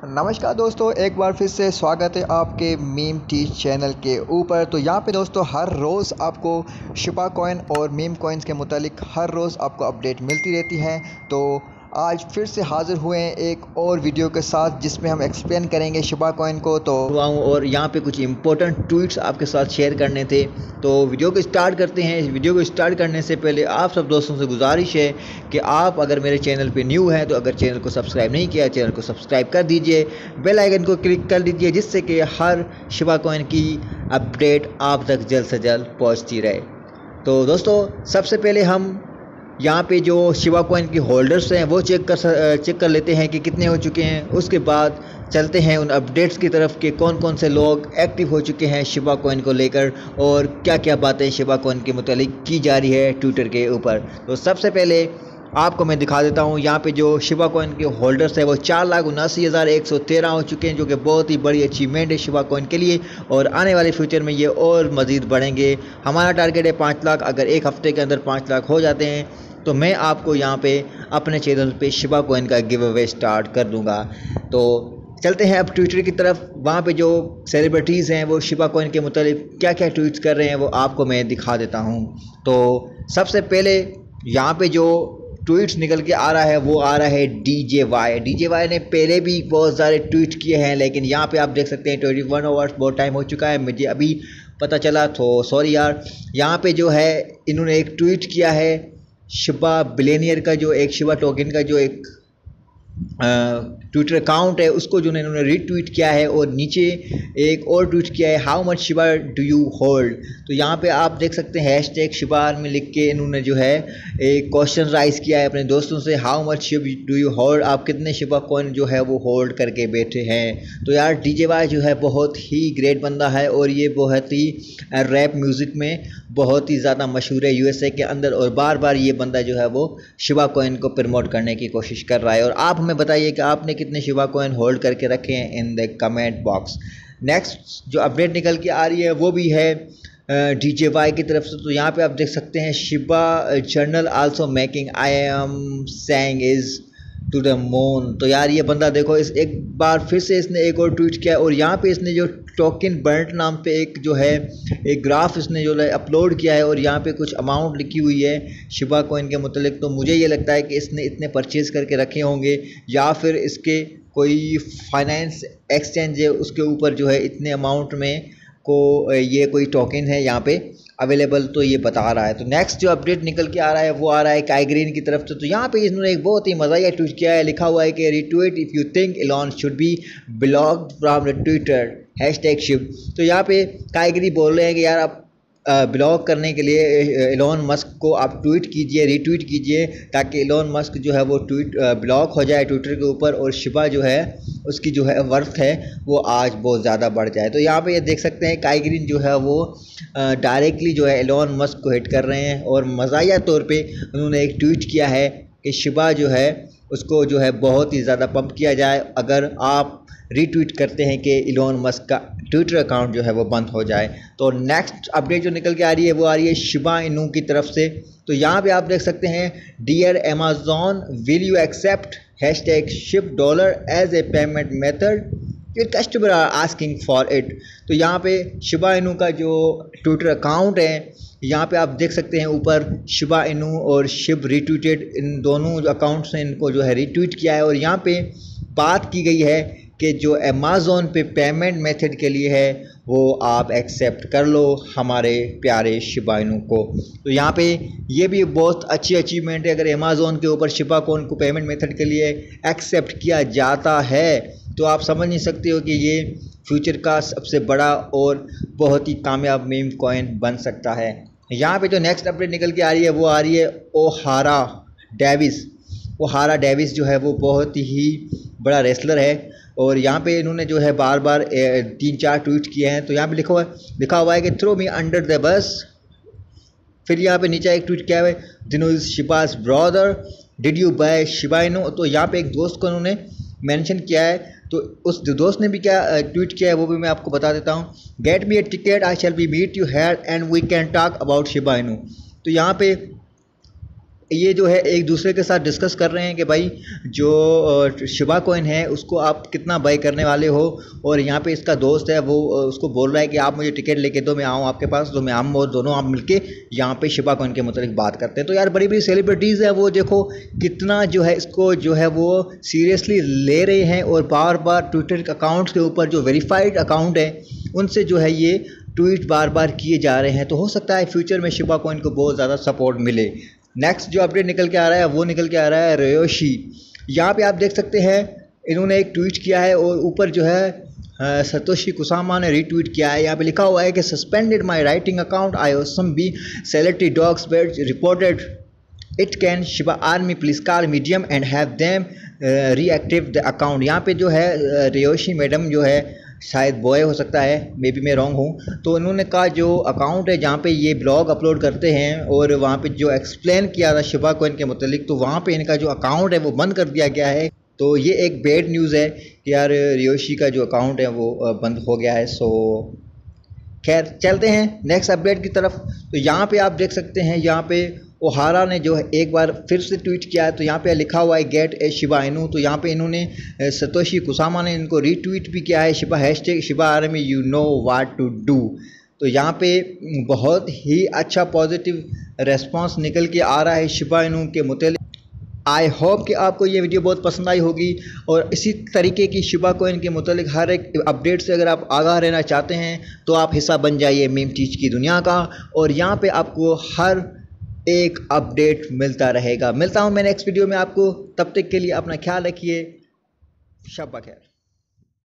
नमस्कार दोस्तों, एक बार फिर से स्वागत है आपके मीम टीच चैनल के ऊपर। तो यहाँ पे दोस्तों हर रोज़ आपको शिबा कॉइन और मीम कॉइन्स के मुतालिक हर रोज़ आपको अपडेट मिलती रहती है। तो आज फिर से हाज़िर हुए हैं एक और वीडियो के साथ जिसमें हम एक्सप्लेन करेंगे शिबा कॉइन को। तो और यहाँ पे कुछ इंपॉर्टेंट ट्वीट्स आपके साथ शेयर करने थे। तो वीडियो को स्टार्ट करते हैं। इस वीडियो को स्टार्ट करने से पहले आप सब दोस्तों से गुजारिश है कि आप अगर मेरे चैनल पे न्यू हैं तो अगर चैनल को सब्सक्राइब नहीं किया, चैनल को सब्सक्राइब कर दीजिए, बेल आइकन को क्लिक कर दीजिए, जिससे कि हर शिबा कॉइन की अपडेट आप तक जल्द से जल्द पहुँचती रहे। तो दोस्तों सबसे पहले हम यहाँ पे जो शिबा कॉइन के होल्डर्स हैं वो चेक कर लेते हैं कि कितने हो चुके हैं। उसके बाद चलते हैं उन अपडेट्स की तरफ कि कौन कौन से लोग एक्टिव हो चुके हैं शिबा कॉइन को लेकर और क्या क्या बातें शिबा कॉइन के मुतालिक की जा रही है ट्विटर के ऊपर। तो सबसे पहले आपको मैं दिखा देता हूँ यहाँ पे जो शिबा कॉइन के होल्डर्स है वो 4,79,113 हो चुके हैं, जो कि बहुत ही बड़ी अचीवमेंट है शिबा कॉइन के लिए और आने वाले फ्यूचर में ये और मज़ीद बढ़ेंगे। हमारा टारगेट है 5 लाख। अगर एक हफ़्ते के अंदर 5 लाख हो जाते हैं तो मैं आपको यहाँ पे अपने चैनल पे शिबा कॉइन का गिव अवे स्टार्ट कर दूँगा। तो चलते हैं अब ट्विटर की तरफ। वहाँ पे जो सेलिब्रिटीज़ हैं वो शिबा कॉइन के मुतालिक क्या क्या ट्वीट्स कर रहे हैं वो आपको मैं दिखा देता हूँ। तो सबसे पहले यहाँ पे जो ट्वीट्स निकल के आ रहा है वो आ रहा है डीजे वाई ने पहले भी बहुत सारे ट्वीट किए हैं, लेकिन यहाँ पे आप देख सकते हैं 21 आवर्स बहुत टाइम हो चुका है, मुझे अभी पता चला तो सॉरी यार। यहाँ पे जो है इन्होंने एक ट्वीट किया है शिबा बिलियनियर का, जो एक शिबा टोकन का जो एक ट्विटर अकाउंट है उसको जो इन्होंने रीट्वीट किया है और नीचे एक और ट्वीट किया है how much Shiba do you hold. तो यहाँ पे आप देख सकते हैं हैशटैग शिबा में लिख के इन्होंने जो है एक क्वेश्चन राइज किया है अपने दोस्तों से, how much do you hold, आप कितने शिबा कॉइन जो है वो होल्ड करके बैठे हैं। तो यार डीजे वाई जो है बहुत ही ग्रेट बंदा है और ये बहुत ही रैप म्यूज़िक में बहुत ही ज़्यादा मशहूर है यूएसए के अंदर, और बार बार ये बंदा जो है वो शिबा कॉइन को प्रमोट करने की कोशिश कर रहा है। और आप हमें बताइए कि आपने कितने शिबा कॉइन होल्ड करके रखे हैं in the comment box. Next जो अपडेट निकल के आ रही है वो भी है डीजे वाई की तरफ से। तो यहाँ पे आप देख सकते हैं Shiba journal also making I am saying is to the moon. तो यार ये बंदा देखो इस एक बार फिर से इसने एक और ट्वीट किया और यहाँ पे इसने जो टोकन बर्ट नाम पे एक जो है एक ग्राफ इसने जो है अपलोड किया है और यहाँ पे कुछ अमाउंट लिखी हुई है शिबा कॉइन के मुतालिक। तो मुझे ये लगता है कि इसने इतने परचेज़ करके रखे होंगे या फिर इसके कोई फाइनेंस एक्सचेंज है उसके ऊपर जो है इतने अमाउंट में को ये कोई टोकन है यहाँ पे अवेलेबल, तो ये बता रहा है। तो नेक्स्ट जो अपडेट निकल के आ रहा है वो आ रहा है काई ग्रीन की तरफ से। तो यहाँ पे इन्होंने एक बहुत ही मज़ाया ट्वीट किया है, लिखा हुआ है कि retweet if you think Elon should be blocked from the Twitter hashtag Shib. तो यहाँ पे काई ग्रीन बोल रहे हैं कि यार आप ब्लॉक करने के लिए एलन मस्क को आप ट्वीट कीजिए, रीट्वीट कीजिए, ताकि एलन मस्क जो है वो ट्वीट ब्लॉक हो जाए ट्विटर के ऊपर और शिबा जो है उसकी जो है वर्थ है वो आज बहुत ज़्यादा बढ़ जाए। तो यहाँ पे ये देख सकते हैं काई ग्रीन जो है वो डायरेक्टली जो है एलन मस्क को हिट कर रहे हैं और मज़ाया तौर पे उन्होंने एक ट्वीट किया है कि शिबा जो है उसको जो है बहुत ही ज़्यादा पंप किया जाए अगर आप रीट्वीट करते हैं कि एलन मस्क का ट्विटर अकाउंट जो है वो बंद हो जाए। तो नेक्स्ट अपडेट जो निकल के आ रही है वो आ रही है शिबा इनू की तरफ से। तो यहाँ पे आप देख सकते हैं dear Amazon will you accept hashtag Shib dollar as a payment method, your customer are asking for it. तो यहाँ पे शिबा इनू का जो ट्विटर अकाउंट है यहाँ पे आप देख सकते हैं ऊपर शिबा इनू और शिब रीट्वीटेड, इन दोनों अकाउंट्स ने इनको जो है रीट्वीट किया है और यहाँ पे बात की गई है कि जो अमेज़न पे पेमेंट मेथड के लिए है वो आप एक्सेप्ट कर लो हमारे प्यारे शिबा इनू को। तो यहाँ पे ये भी बहुत अच्छी अचीवमेंट है, अगर अमेज़न के ऊपर शिबा कॉइन को पेमेंट मेथड के लिए एक्सेप्ट किया जाता है तो आप समझ नहीं सकते हो कि ये फ्यूचर का सबसे बड़ा और बहुत ही कामयाब मीम कॉइन बन सकता है। यहाँ पे जो नेक्स्ट अपडेट निकल के आ रही है वो आ रही है ओहारा डेविस जो है वो बहुत ही बड़ा रेसलर है और यहाँ पे इन्होंने जो है बार बार 3-4 ट्वीट किए हैं। तो यहाँ पे लिखा हुआ है कि throw me under the bus. फिर यहाँ पे नीचे एक ट्वीट किया है Dino is Shiba's brother did you buy Shiba Inu. तो यहाँ पे एक दोस्त को उन्होंने मेंशन किया है, तो उस दोस्त ने भी क्या ट्वीट किया है वो भी मैं आपको बता देता हूँ। Get me a ticket I shall be meet you here and we can talk about Shiba Inu. तो यहाँ पे ये जो है एक दूसरे के साथ डिस्कस कर रहे हैं कि भाई जो शिबा कॉइन है उसको आप कितना बाई करने वाले हो। और यहाँ पे इसका दोस्त है वो उसको बोल रहा है कि आप मुझे टिकट लेके दो, मैं आऊँ आपके पास। तो मैं हम और दोनों आप मिलके यहाँ पे शिबा कॉइन के मतलब बात करते हैं। तो यार बड़ी बड़ी सेलिब्रिटीज़ है वो देखो कितना जो है इसको जो है वो सीरियसली ले रहे हैं, और बार बार ट्विटर अकाउंट्स के ऊपर जो वेरीफाइड अकाउंट है उनसे जो है ये ट्वीट बार बार किए जा रहे हैं। तो हो सकता है फ्यूचर में शिबा कॉइन को बहुत ज़्यादा सपोर्ट मिले। नेक्स्ट जो अपडेट निकल के आ रहा है वो निकल के आ रहा है रियोशी। यहाँ पे आप देख सकते हैं इन्होंने एक ट्वीट किया है और ऊपर जो है सतोशी कुसामा ने रीट्वीट किया है। यहाँ पे लिखा हुआ है कि suspended my writing account I some be selected dogs but reported it can Shiba army please call medium and have them reactive the account. यहाँ पे जो है रियोशी मैडम जो है शायद बॉय हो सकता है, मे बी मैं रॉन्ग हूँ। तो उन्होंने कहा जो अकाउंट है जहाँ पे ये ब्लॉग अपलोड करते हैं और वहाँ पे जो एक्सप्लेन किया था शिबा कॉइन के मुतालिक, तो वहाँ पे इनका जो अकाउंट है वो बंद कर दिया गया है। तो ये एक बैड न्यूज़ है कि यार रियोशी का जो अकाउंट है वो बंद हो गया है। सो खैर चलते हैं नेक्स्ट अपडेट की तरफ। तो यहाँ पे आप देख सकते हैं यहाँ पे ओहारा ने जो है एक बार फिर से ट्वीट किया है। तो यहाँ पे लिखा हुआ है गेट ए शिबा इनू। तो यहाँ पे इन्होंने सतोशी कुसामा ने इनको रीट्वीट भी किया है Shiba hashtag Shiba army you know what to do. तो यहाँ पे बहुत ही अच्छा पॉजिटिव रेस्पॉन्स निकल के आ रहा है शिबा इनू के मुतालिक। आई होप कि आपको ये वीडियो बहुत पसंद आई होगी, और इसी तरीके की शिबा कॉइन के मुतालिक हर एक अपडेट से अगर आप आगाह रहना चाहते हैं तो आप हिस्सा बन जाइए मीम टीच की दुनिया का, और यहाँ पे आपको हर एक अपडेट मिलता रहेगा। मिलता हूँ मैं नेक्स्ट वीडियो में आपको, तब तक के लिए अपना ख्याल रखिए। शब बखैर।